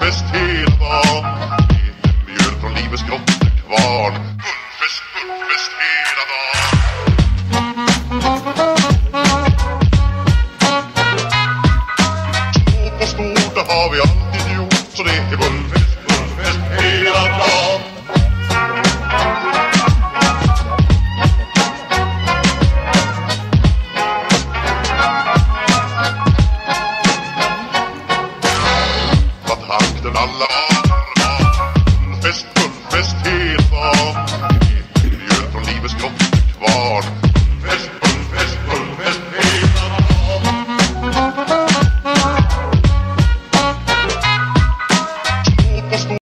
Bullfest hela dagen. Lite mjöl från livets grottekvarn. Bullfest, bullfest hela dagen. Smått och stort, det har vi alltid gjort. Så det är bullfest, bullfest hela dagen. Vad takten alla